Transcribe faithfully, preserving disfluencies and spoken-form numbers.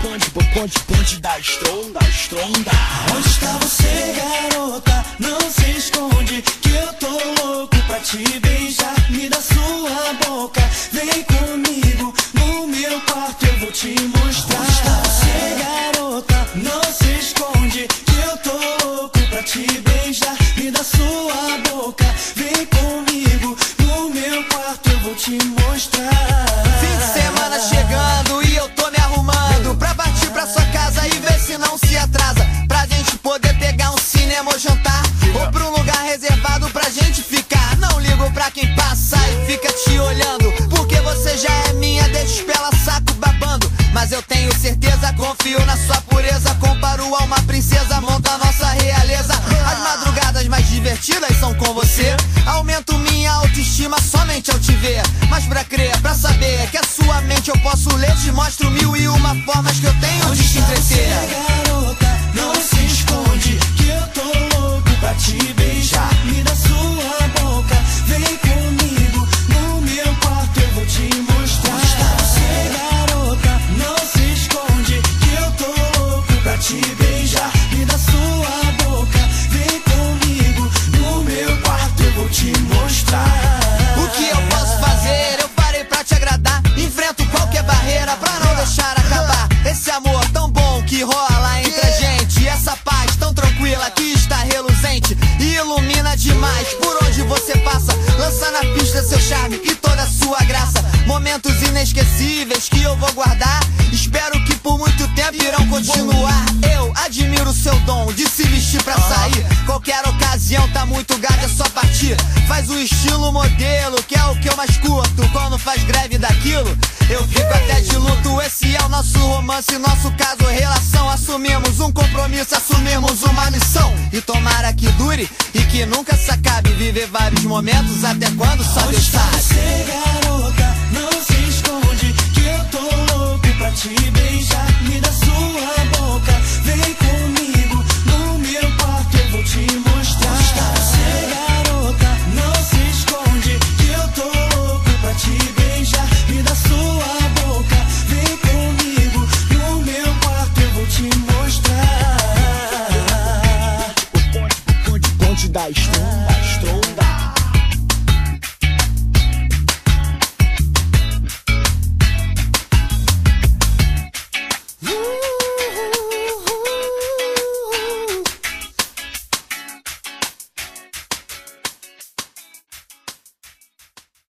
bonde, bonde, bonde da estronda, estronda. Onde está você, garota? Não se esconde, que eu tô louco pra te beijar. Me dá sua boca, vem comigo, no meu quarto eu vou te mostrar. Onde está você, garota? Não se esconde, que eu tô louco pra te beijar. Me dá sua boca, vem comigo, no meu quarto eu vou te mostrar. Fim de semana chegando e eu tô me arrumando pra partir pra sua casa e ver se não se atrasa, pra gente poder pegar um cinema ou jantar, ou pra um lugar reservado pra gente ficar. Não ligo pra quem passa e fica te olhando, porque você já é minha, deixa pela saco babando. Mas eu tenho certeza, confio na sua pureza, comparo a uma princesa, monta a nossa realeza. As madrugadas mais divertidas são com você, aumento minha autoestima somente ao te ver. Mas pra crer, pra saber que a sua mente eu posso ler, te mostro mil e uma formas que eu tenho de te entreter. Garota, não se esconde, que eu tô louco pra te beijar. Me dá sua boca, vem comigo, no meu quarto eu vou te mostrar. Onde está você, garota? Não se esconde, que eu tô louco pra te beijar. Me dá sua boca, vem comigo, no meu quarto eu vou te mostrar. O que eu posso fazer? Eu parei pra te agradar, enfrento qualquer barreira pra não deixar acabar esse amor tão bom que rola entre a gente, essa paz tão tranquila que está reluzente e ilumina demais por onde você passa. Lança na pista seu charme e toda a sua graça, momentos inesquecíveis que eu vou guardar, espero que por muito tempo irão continuar. Eu admiro o seu dom de se vestir pra sair, qualquer ocasião tá muito gata, é só partir. Faz o estilo modelo, que é o que eu mais curto, quando faz greve daquilo eu fico até de luto. Esse é o nosso romance, nosso caso, relação. Assumimos um compromisso, assumimos uma missão, e tomara que dure e que nunca se acabe. Viver vários momentos até quando só Deus sabe. Onde está você, garota? Não se esconde, que eu tô louco pra te beijar.